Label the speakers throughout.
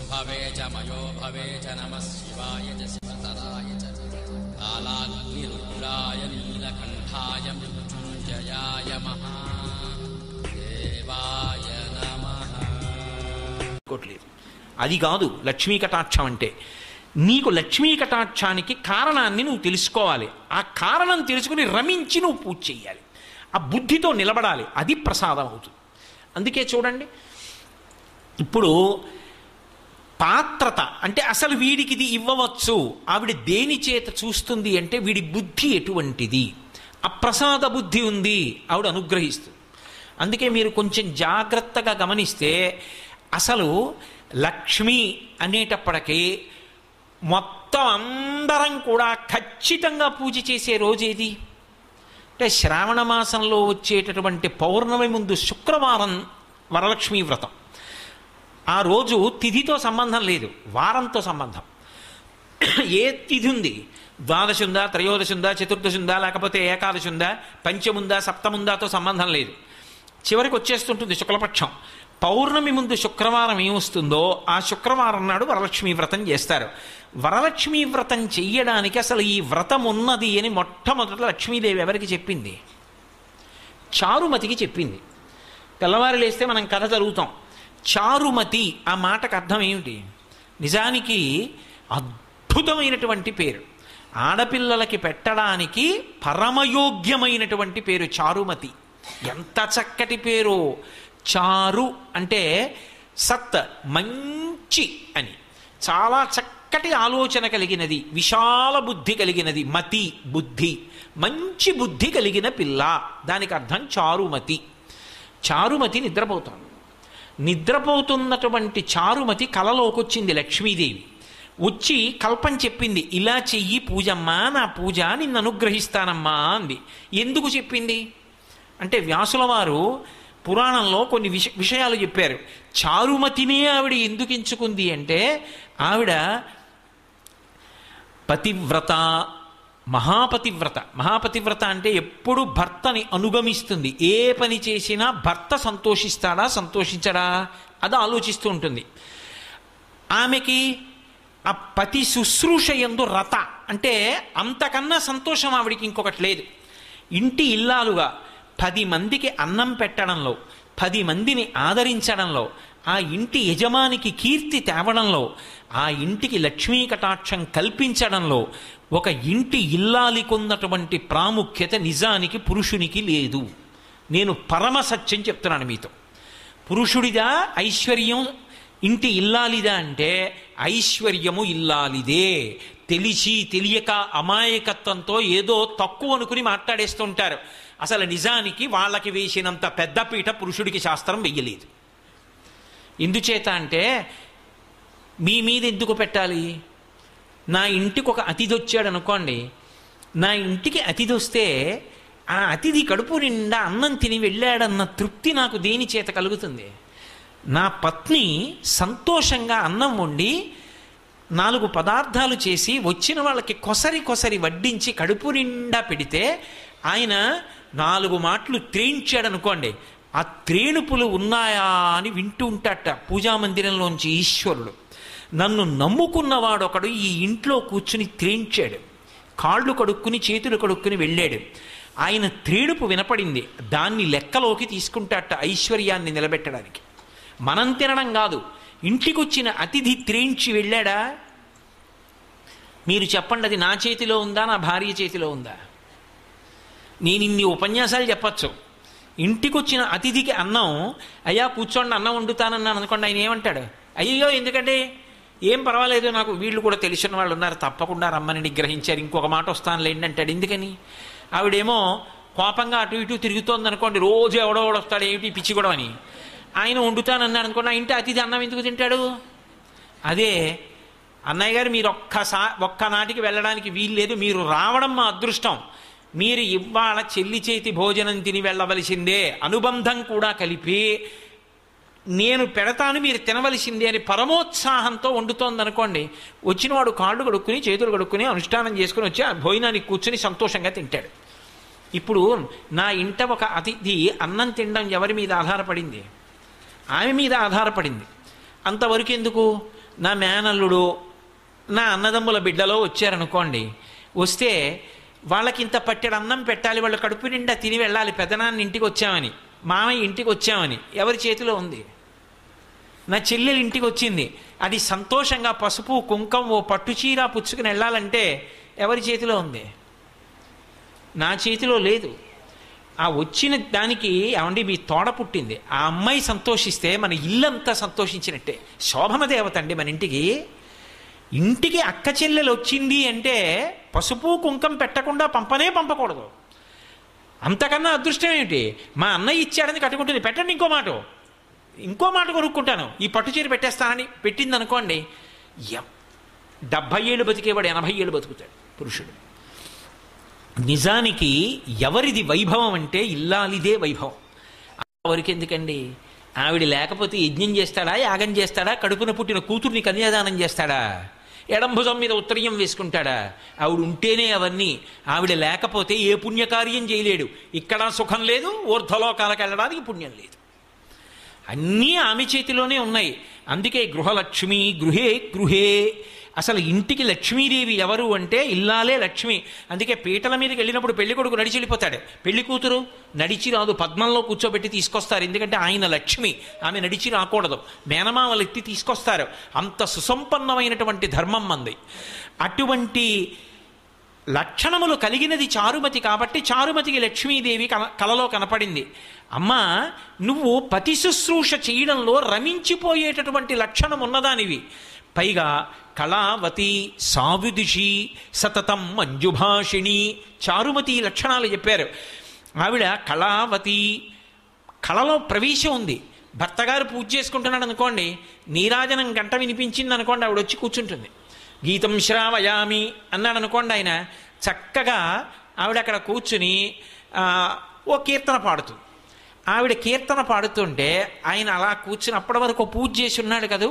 Speaker 1: భవే చ మయో భవే చ నమః శివాయ చ శివతరాయ చ కాలాగ్నిరుద్రాయ నీలకంఠాయ మృత్యుంజయాయ మహాదేవాయ నమః.
Speaker 2: అది కాదు లక్ష్మీ కటాక్షం అంటే. నీకు లక్ష్మీ కటాక్షానికి కారణాన్ని నువ్వు తెలుసుకోవాలి. ఆ కారణం తెలుసుకుని రమించి నువ్వు పూజ చెయ్యాలి. ఆ బుద్ధితో నిలబడాలి. అది ప్రసాదం అవుతుంది. అందుకే చూడండి, ఇప్పుడు పాత్రత అంటే అసలు వీడికి ఇది ఇవ్వవచ్చు, ఆవిడ దేని చేత చూస్తుంది అంటే వీడి బుద్ధి ఎటువంటిది, ఆ ప్రసాద బుద్ధి ఉంది, ఆవిడ అనుగ్రహిస్తుంది. అందుకే మీరు కొంచెం జాగ్రత్తగా గమనిస్తే అసలు లక్ష్మి అనేటప్పటికీ మొత్తం అందరం కూడా ఖచ్చితంగా పూజ చేసే రోజేది అంటే శ్రావణ మాసంలో వచ్చేటటువంటి పౌర్ణమి ముందు శుక్రవారం వరలక్ష్మీ వ్రతం. ఆ రోజు తిథితో సంబంధం లేదు, వారంతో సంబంధం. ఏ తిథి ఉంది, ద్వాదశి ఉందా, త్రయోదశి ఉందా, చతుర్దశి ఉందా, లేకపోతే ఏకాదశి ఉందా, పంచముందా, సప్తముందాతో సంబంధం లేదు. చివరికి వచ్చేస్తుంటుంది శుక్లపక్షం. పౌర్ణమి ముందు శుక్రవారం ఏమొస్తుందో ఆ శుక్రవారం నాడు వరలక్ష్మీ వ్రతం చేస్తారు. వరలక్ష్మీ వ్రతం చెయ్యడానికి అసలు ఈ వ్రతం ఉన్నది అని మొట్టమొదట లక్ష్మీదేవి ఎవరికి చెప్పింది? చారుమతికి చెప్పింది. తెల్లవారు లేస్తే మనం కథ చదువుతాం. చారుమతి ఆ మాటకు అర్థం ఏమిటి? నిజానికి అద్భుతమైనటువంటి పేరు, ఆడపిల్లలకి పెట్టడానికి పరమయోగ్యమైనటువంటి పేరు చారుమతి. ఎంత చక్కటి పేరు! చారు అంటే సత్, మంచి అని, చాలా చక్కటి ఆలోచన కలిగినది, విశాల బుద్ధి కలిగినది. మతి బుద్ధి, మంచి బుద్ధి కలిగిన పిల్ల, దానికి అర్థం చారుమతి. చారుమతి నిద్రపోతున్నటువంటి చారుమతి కలలోకి వచ్చింది లక్ష్మీదేవి. వచ్చి కల్పం చెప్పింది, ఇలా చెయ్యి పూజమ్మా, నా పూజ నిన్ను అనుగ్రహిస్తానమ్మా అంది. ఎందుకు చెప్పింది అంటే వ్యాసుల వారు పురాణంలో కొన్ని విషయాలు చెప్పారు. చారుమతినే ఆవిడ ఎందుకు ఎంచుకుంది అంటే ఆవిడ పతివ్రత, మహాపతివ్రత. మహాపతివ్రత అంటే ఎప్పుడు భర్తని అనుగమిస్తుంది. ఏ పని చేసినా భర్త సంతోషిస్తాడా సంతోషించడా అది ఆలోచిస్తూ ఉంటుంది. ఆమెకి ఆ పతి శుశ్రూష యందు రత అంటే అంతకన్నా సంతోషం ఆవిడికి ఇంకొకటి లేదు. ఇంటి ఇల్లాలుగా 10 మందికి అన్నం పెట్టడంలో, 10 మందిని ఆదరించడంలో, ఆ ఇంటి యజమానికి కీర్తి తేవడంలో, ఆ ఇంటికి లక్ష్మీ కటాక్షం కల్పించడంలో ఒక ఇంటి ఇల్లాలికున్నటువంటి ప్రాముఖ్యత నిజానికి పురుషునికి లేదు. నేను పరమ సత్యం చెప్తున్నాను మీతో. పురుషుడిదా ఐశ్వర్యం, ఇంటి ఇల్లాలిదా అంటే ఐశ్వర్యము ఇల్లాలిదే. తెలిసి తెలియక అమాయకత్వంతో ఏదో తక్కువ అనుకుని మాట్లాడేస్తుంటారు. అసలు నిజానికి వాళ్ళకి వేసినంత పెద్దపీట పురుషుడికి శాస్త్రం వెయ్యలేదు. ఎందుచేత అంటే మీ మీద ఎందుకు పెట్టాలి? నా ఇంటికి ఒక అతిథి వచ్చాడు అనుకోండి, నా ఇంటికి అతిథి వస్తే ఆ అతిథి కడుపు నిండా అన్నం తిని వెళ్ళాడన్న తృప్తి నాకు దేని చేత కలుగుతుంది? నా పత్ని సంతోషంగా అన్నం వండి 4 పదార్థాలు చేసి వచ్చిన వాళ్ళకి కొసరి వడ్డించి కడుపు నిండా పెడితే ఆయన 4 మాటలు త్రేయించాడనుకోండి, ఆ త్రేణుపులు ఉన్నాయా అని వింటూ ఉంటాట పూజామందిరంలోంచి ఈశ్వరుడు. నన్ను నమ్ముకున్నవాడొకడు ఈ ఇంట్లో కూర్చుని త్రేయించాడు, కాళ్ళు కడుక్కుని చేతులు కడుక్కుని వెళ్ళాడు. ఆయన త్రేణుపు వినపడింది, దాన్ని లెక్కలోకి తీసుకుంటాట ఐశ్వర్యాన్ని నిలబెట్టడానికి. మనం తినడం కాదు, ఇంటికొచ్చిన అతిథి త్రేయించి వెళ్ళాడా? మీరు చెప్పండి, అది నా చేతిలో ఉందా, నా భార్య చేతిలో ఉందా? నేను ఇన్ని ఉపన్యాసాలు చెప్పచ్చు. ఇంటికొచ్చిన అతిథికి అన్నం, అయ్యా కూర్చోండి అన్నం వండుతానన్నాను అనుకోండి, ఆయన ఏమంటాడు? అయ్యో ఎందుకంటే ఏం పర్వాలేదు, నాకు వీళ్ళు కూడా తెలిసిన వాళ్ళు ఉన్నారు, తప్పకుండా రమ్మని నిగ్రహించారు, ఇంకొక మాట వస్తానులేండి అంటాడు. ఎందుకని? ఆవిడేమో కోపంగా అటు ఇటు తిరుగుతోంది అనుకోండి, రోజు ఎవడో వస్తాడు, ఏమిటి పిచ్చి కూడా అని. ఆయన వండుతానన్నాడు అనుకోండి, ఆ ఇంటి అతిథి అన్నం ఎందుకు తింటాడు? అదే అన్నయ్య గారు, మీరు ఒక్కనాటికి వెళ్ళడానికి వీలు లేదు, మీరు రావడం మా అదృష్టం, మీరు ఇవాళ చెల్లి చేతి భోజనం తిని వెళ్ళవలసిందే, అనుబంధం కూడా కలిపి నేను పెడతాను, మీరు తినవలసిందే అని పరమోత్సాహంతో వండుతోంది అనుకోండి, వచ్చినవాడు కాళ్ళు కడుక్కుని చేతులు కడుక్కుని అనుష్ఠానం చేసుకుని వచ్చి ఆ భోజనానికి కూర్చుని సంతోషంగా తింటాడు. ఇప్పుడు నా ఇంట ఒక అతిథి అన్నం తినడం ఎవరి మీద ఆధారపడింది? ఆమె మీద ఆధారపడింది. అంతవరకు ఎందుకు? నా మేనల్లుడు నా అన్నదమ్ముల బిడ్డలో వచ్చారనుకోండి, వస్తే వాళ్ళకి ఇంత పట్టెడు అన్నం పెట్టాలి, వాళ్ళు కడుపు నిండా తిని వెళ్ళాలి, పెదనాన్న ఇంటికి వచ్చామని, మామయ్య ఇంటికి వచ్చామని ఎవరి చేతిలో ఉంది? నా చెల్లెలు ఇంటికి వచ్చింది, అది సంతోషంగా పసుపు కుంకం ఓ పట్టుచీర పుచ్చుకుని వెళ్ళాలంటే ఎవరి చేతిలో ఉంది? నా చేతిలో లేదు. ఆ వచ్చిన దానికి ఏమండి మీ తోడ పుట్టింది, ఆ అమ్మాయి సంతోషిస్తే మన ఇల్లంతా సంతోషించినట్టే. శోభన దేవత అండి మన ఇంటికి. ఇంటికి అక్క చెల్లెలు వచ్చింది అంటే పసుపు కుంకం పెట్టకుండా పంపకూడదు. అంతకన్నా అదృష్టం ఏమిటి? మా అన్నయ్య ఇచ్చాడని కట్టుకుంటుంది, పెట్టండి ఇంకో మాట కొనుక్కుంటాను, ఈ పట్టుచీర పెట్టేస్తానని పెట్టింది అనుకోండి, 70 ఏళ్ళు బతికేవాడు 80 ఏళ్ళు బతుకుతాడు పురుషుడు. నిజానికి ఎవరిది వైభవం అంటే ఇల్లాలిదే వైభవం. ఎవరికి ఎందుకండి? ఆవిడ లేకపోతే యజ్ఞం చేస్తాడా, యాగం చేస్తాడా, కడుపున పుట్టిన కూతుర్ని కన్యాదానం చేస్తాడా, ఎడంభుజం మీద ఉత్తరీయం వేసుకుంటాడా? ఆవిడ ఉంటేనే అవన్నీ. ఆవిడ లేకపోతే ఏ పుణ్యకార్యం చేయలేడు. ఇక్కడ సుఖం లేదు, ఊర్ధ్వలోకాలకు వెళ్ళడానికి పుణ్యం లేదు. అన్నీ ఆమె చేతిలోనే ఉన్నాయి. అందుకే గృహలక్ష్మి గృహే గృహే. అసలు ఇంటికి లక్ష్మీదేవి ఎవరు అంటే ఇల్లాలే లక్ష్మి. అందుకే పీటల మీదకి వెళ్ళినప్పుడు పెళ్లి కొడుకు నడిచి వెళ్ళిపోతాడు, పెళ్లి కూతురు నడిచి రాదు, పద్మంలో కూర్చోబెట్టి తీసుకొస్తారు. ఎందుకంటే ఆయన లక్ష్మి, ఆమె నడిచి రాకూడదు, మేనమామలు ఎత్తి తీసుకొస్తారు. అంత సుసంపన్నమైనటువంటి ధర్మం మంది. అటువంటి లక్షణములు కలిగినది చారుమతి కాబట్టి చారుమతికి లక్ష్మీదేవి కలలో కనపడింది. అమ్మా, నువ్వు పతి శుశ్రూష చేయడంలో రమించిపోయేటటువంటి లక్షణం ఉన్నదానివి. పైగా కళావతి సావిదుషి సతతం మంజుభాషిణి చారుమతి లక్షణాలు చెప్పారు. ఆవిడ కళావతి, కళలో ప్రవేశం ఉంది. భర్తగారు పూజ చేసుకుంటున్నాడు అనుకోండి, నీరాజనం గంట వినిపించింది అనుకోండి, ఆవిడ వచ్చి కూర్చుంటుంది. గీతం శ్రావయామి అన్నాడు అనుకోండి, ఆయన చక్కగా ఆవిడ అక్కడ కూర్చుని ఓ కీర్తన పాడుతుంది. ఆవిడ కీర్తన పాడుతుంటే ఆయన అలా కూర్చుని అప్పటి వరకు పూజ చేసి ఉన్నాడు కదూ,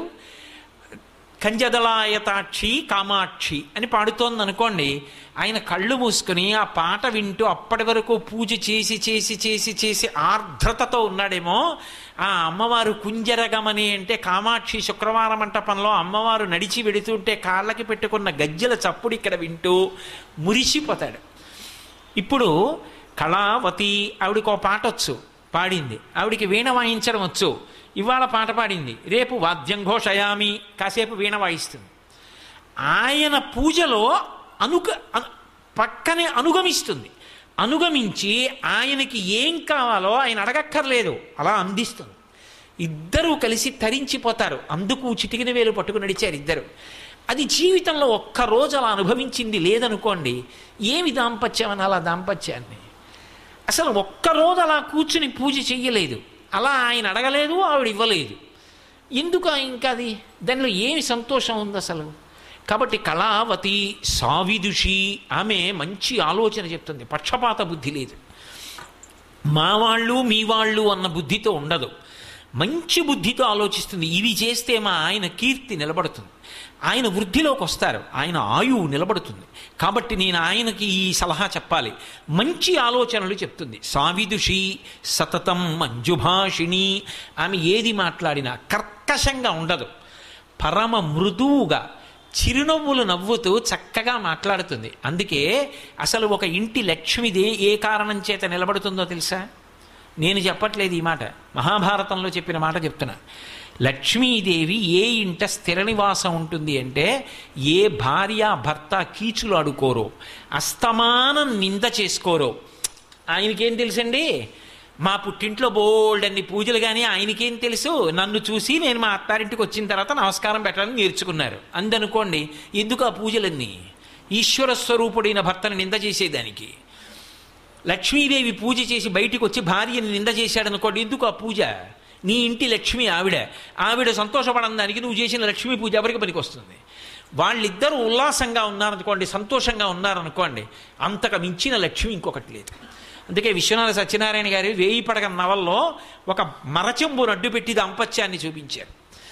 Speaker 2: కంజదలాయతాక్షి కామాక్షి అని పాడుతోంది అనుకోండి, ఆయన కళ్ళు మూసుకుని ఆ పాట వింటూ అప్పటి వరకు పూజ చేసి చేసి చేసి చేసి ఆర్ద్రతతో ఉన్నాడేమో. ఆ అమ్మవారు కుంజరగమని అంటే కామాక్షి శుక్రవార మంటపంలో అమ్మవారు నడిచి వెడుతుంటే కాళ్ళకి పెట్టుకున్న గజ్జెల చప్పుడు ఇక్కడ వింటూ మురిసిపోతాడు. ఇప్పుడు కళావతి ఆవిడకి ఒక పాట వచ్చు, పాడింది. ఆవిడికి వీణ వాయించడం వచ్చు, ఇవాళ పాట పాడింది, రేపు వాద్యం ఘోషయామి కాసేపు వీణ వాయిస్తుంది. ఆయన పూజలో పక్కనే అనుగమిస్తుంది. అనుగమించి ఆయనకి ఏం కావాలో ఆయన అడగక్కర్లేదు, అలా అందిస్తుంది. ఇద్దరూ కలిసి తరించిపోతారు. అందుకు చిటికిన వేలు పట్టుకుని నడిచారు ఇద్దరు. అది జీవితంలో ఒక్కరోజు అలా అనుభవించింది లేదనుకోండి, ఏమి దాంపత్యం అని అలా దాంపత్యాన్ని అసలు ఒక్కరోజు అలా కూర్చుని పూజ చెయ్యలేదు, అలా ఆయన అడగలేదు, ఆవిడ ఇవ్వలేదు. ఎందుకు ఇంకా అది దానిలో ఏమి సంతోషం ఉంది అసలు? కాబట్టి కళావతి సావిదుషి, ఆమె మంచి ఆలోచన చెప్తుంది, పక్షపాత బుద్ధి లేదు. మా వాళ్ళు మీ వాళ్ళు అన్న బుద్ధితో ఉండదు, మంచి బుద్ధితో ఆలోచిస్తుంది. ఇవి చేస్తే మా ఆయన కీర్తి నిలబడుతుంది, ఆయన వృద్ధిలోకి వస్తారు, ఆయన ఆయువు నిలబడుతుంది. కాబట్టి నేను ఆయనకి ఈ సలహా చెప్పాలి. మంచి ఆలోచనలు చెప్తుంది. సావిదుషి సతతం మంజుభాషిణి. ఆమె ఏది మాట్లాడినా కర్కశంగా ఉండదు, పరమ మృదువుగా చిరునవ్వులు నవ్వుతూ చక్కగా మాట్లాడుతుంది. అందుకే అసలు ఒక ఇంటి లక్ష్మిదే ఏ కారణం చేత నిలబడుతుందో తెలుసా? నేను చెప్పట్లేదు ఈ మాట, మహాభారతంలో చెప్పిన మాట చెప్తున్నా. లక్ష్మీదేవి ఏ ఇంట స్థిర నివాసం ఉంటుంది అంటే, ఏ భార్య భర్త కీచులు ఆడుకోరో, అస్తమానం నింద చేసుకోరో. ఆయనకేం తెలుసండి, మా పుట్టింట్లో బోల్డన్ని పూజలు, కానీ ఆయనకేం తెలుసు, నన్ను చూసి నేను మా అత్తారింటికి వచ్చిన తర్వాత నమస్కారం పెట్టాలని నేర్చుకున్నారు అందనుకోండి. ఎందుకు ఆ పూజలన్నీ? ఈశ్వర స్వరూపుడైన భర్తను నింద చేసేదానికి. లక్ష్మీదేవి పూజ చేసి బయటికి వచ్చి భార్యని నింద చేశాడనుకోండి, ఎందుకు ఆ పూజ? నీ ఇంటి లక్ష్మి ఆవిడ సంతోషపడడానికి నువ్వు చేసిన లక్ష్మీ పూజ ఎవరికి పనికి వస్తుంది? వాళ్ళిద్దరూ ఉల్లాసంగా ఉన్నారనుకోండి, సంతోషంగా ఉన్నారనుకోండి, అంతకు మించిన లక్ష్మి ఇంకొకటి లేదు. అందుకే విశ్వనాథ సత్యనారాయణ గారి 1000 పడగ నవల్లో ఒక మరచెంబును అడ్డుపెట్టి దాంపత్యాన్ని చూపించారు.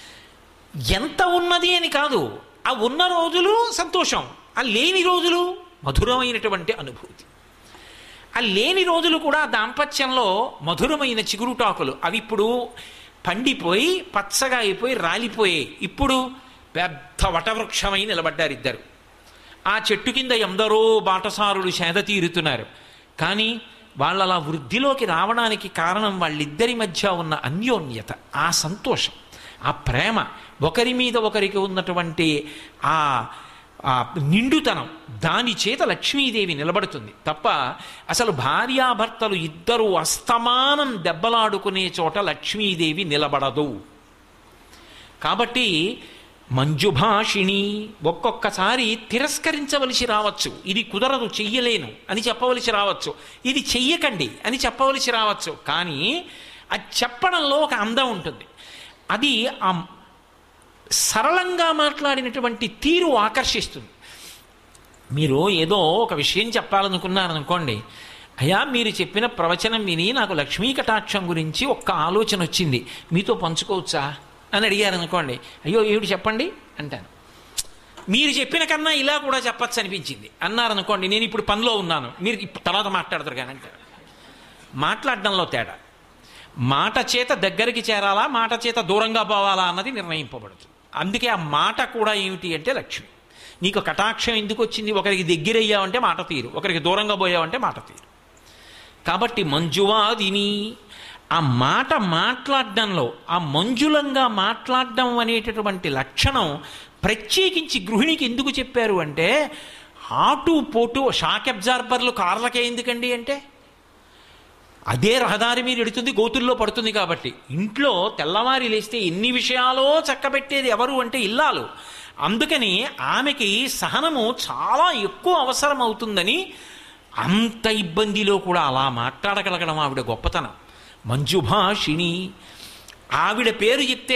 Speaker 2: ఎంత ఉన్నది అని కాదు, ఆ ఉన్న రోజులు సంతోషం, ఆ లేని రోజులు మధురమైనటువంటి అనుభూతి. ఆ లేని రోజులు కూడా దాంపత్యంలో మధురమైన చిగురుటాకులు, అవి ఇప్పుడు పండిపోయి పచ్చగా అయిపోయి రాలిపోయాయి. ఇప్పుడు పెద్ద వటవృక్షమై నిలబడ్డారు ఇద్దరు. ఆ చెట్టు కింద ఎందరో బాటసారులు సేద తీరుతున్నారు. కానీ వాళ్ళు అలా వృద్ధిలోకి రావడానికి కారణం వాళ్ళిద్దరి మధ్య ఉన్న అన్యోన్యత, ఆ సంతోషం, ఆ ప్రేమ, ఒకరి మీద ఒకరికి ఉన్నటువంటి ఆ నిండుతనం. దాని చేత లక్ష్మీదేవి నిలబడుతుంది తప్ప అసలు భార్యాభర్తలు ఇద్దరూ అస్తమానం దెబ్బలాడుకునే చోట లక్ష్మీదేవి నిలబడదు. కాబట్టి మంజుభాషిణి ఒక్కొక్కసారి తిరస్కరించవలసి రావచ్చు, ఇది కుదరదు చెయ్యలేను అని చెప్పవలసి రావచ్చు, ఇది చెయ్యకండి అని చెప్పవలసి రావచ్చు. కానీ అది చెప్పడంలో ఒక అందం ఉంటుంది. అది ఆ సరళంగా మాట్లాడినటువంటి తీరు ఆకర్షిస్తుంది. మీరు ఏదో ఒక విషయం చెప్పాలనుకున్నారనుకోండి, అయ్యా మీరు చెప్పిన ప్రవచనం విని నాకు లక్ష్మీ కటాక్షం గురించి ఒక్క ఆలోచన వచ్చింది, మీతో పంచుకోవచ్చా అని అడిగారు అనుకోండి. అయ్యో ఏమిటి చెప్పండి అంటాను. మీరు చెప్పిన కన్నా ఇలా కూడా చెప్పచ్చు అనిపించింది అన్నారనుకోండి, నేను ఇప్పుడు పనిలో ఉన్నాను, మీరు తర్వాత మాట్లాడతారు కానీ అంటారు. మాట్లాడడంలో తేడా. మాట చేత దగ్గరికి చేరాలా, మాట చేత దూరంగా పోవాలా అన్నది నిర్ణయింపబడుతుంది. అందుకే ఆ మాట కూడా ఏమిటి అంటే లక్ష్మి. నీకు కటాక్షం ఎందుకు వచ్చింది? ఒకరికి దగ్గరయ్యావంటే మాట తీరు, ఒకరికి దూరంగా పోయావంటే మాట తీరు. కాబట్టి మంజువాదిని, ఆ మాట మాట్లాడడంలో ఆ మంజులంగా మాట్లాడడం అనేటటువంటి లక్షణం ప్రత్యేకించి గృహిణికి ఎందుకు చెప్పారు అంటే, ఆటు పోటు షాక్ అబ్జార్బర్లు కార్లకే ఎందుకండి అంటే, అదే రహదారి మీద ఎడుతుంది, గోతుల్లో పడుతుంది. కాబట్టి ఇంట్లో తెల్లవారి లేస్తే ఎన్ని విషయాలో చక్కబెట్టేది ఎవరు అంటే ఇల్లాలు. అందుకని ఆమెకి సహనము చాలా ఎక్కువ అవసరం అవుతుందని అంత ఇబ్బందిలో కూడా అలా మాట్లాడగలగడం ఆవిడ గొప్పతనం. మంజుభాషిణి. ఆవిడ పేరు చెప్తే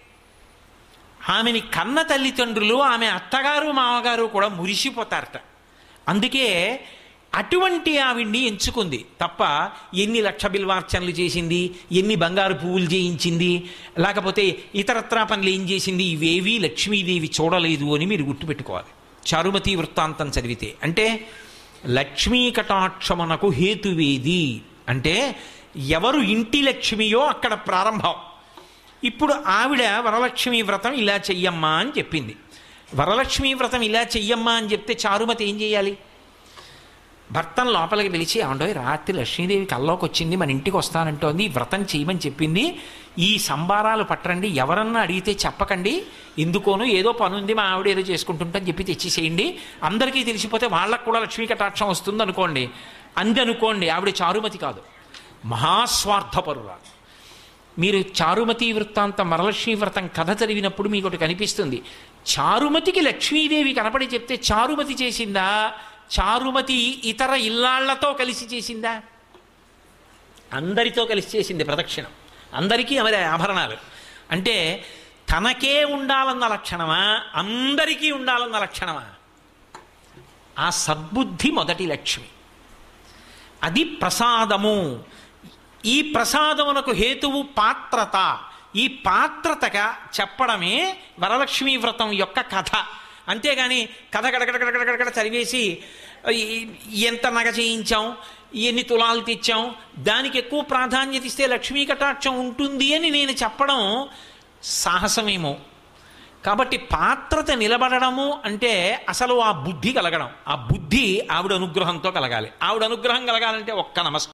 Speaker 2: ఆమెని కన్న తల్లిదండ్రులు, ఆమె అత్తగారు మామగారు కూడా మురిసిపోతారట. అందుకే అటువంటి ఆవిడ్ని ఎంచుకుంది తప్ప ఎన్ని లక్ష బిల్వార్చనలు చేసింది, ఎన్ని బంగారు పువ్వులు చేయించింది, లేకపోతే ఇతరత్రా పనులు ఏం చేసింది, ఇవేవీ లక్ష్మీదేవి చూడలేదు అని మీరు గుర్తుపెట్టుకోవాలి. చారుమతి వృత్తాంతం చదివితే. అంటే లక్ష్మీ కటాక్షమునకు హేతువేది అంటే ఎవరు ఇంటి లక్ష్మియో అక్కడ ప్రారంభం. ఇప్పుడు ఆవిడ వరలక్ష్మీ వ్రతం ఇలా చెయ్యమ్మా అని చెప్పింది. వరలక్ష్మీ వ్రతం ఇలా చెయ్యమ్మా అని చెప్తే చారుమతి ఏం చేయాలి? భర్తను లోపలికి పిలిచి, ఏమండోయ్ రాత్రి లక్ష్మీదేవి కల్లోకి వచ్చింది, మన ఇంటికి వస్తానంటోంది, వ్రతం చేయమని చెప్పింది, ఈ సంబారాలు పట్టరండి, ఎవరన్నా అడిగితే చెప్పకండి, ఎందుకోను ఏదో పనుంది మా ఆవిడ ఏదో చేసుకుంటుంటని చెప్పి తెచ్చేసేయండి, అందరికీ తెలిసిపోతే వాళ్ళకు కూడా లక్ష్మీ కటాక్షం వస్తుంది అనుకోండి. అందనుకోండి, ఆవిడ చారుమతి కాదు, మహాస్వార్థపరురాలు. మీరు చారుమతి వృత్తాంతం వరలక్ష్మీ వ్రతం కథ చదివినప్పుడు మీకు ఒకటి కనిపిస్తుంది. చారుమతికి లక్ష్మీదేవి కనపడి చెప్తే చారుమతి చేసిందా, చారుమతి ఇతర ఇల్లాళ్లతో కలిసి చేసిందా? అందరితో కలిసి చేసింది ప్రదక్షిణం. అందరికీ ఆమె ఆభరణాలు. అంటే తనకే ఉండాలన్న లక్షణమా, అందరికీ ఉండాలన్న లక్షణమా? ఆ సద్బుద్ధి మొదటి లక్ష్మి. అది ప్రసాదము. ఈ ప్రసాదమునకు హేతువు పాత్రత. ఈ పాత్రతగా చెప్పడమే వరలక్ష్మీ వ్రతం యొక్క కథ. అంతేగాని కథ గడగడగడగడగడ చదివేసి ఎంత నగ చేయించాం, ఎన్ని తులాలు తెచ్చాం, దానికి ఎక్కువ ప్రాధాన్యత ఇస్తే లక్ష్మీ కటాక్షం ఉంటుంది అని నేను చెప్పడం సాహసమేమో. కాబట్టి పాత్రత నిలబడము అంటే అసలు ఆ బుద్ధి కలగడం. ఆ బుద్ధి ఆవిడ అనుగ్రహంతో కలగాలి. ఆవిడ అనుగ్రహం కలగాలంటే ఒక్క నమస్కారం.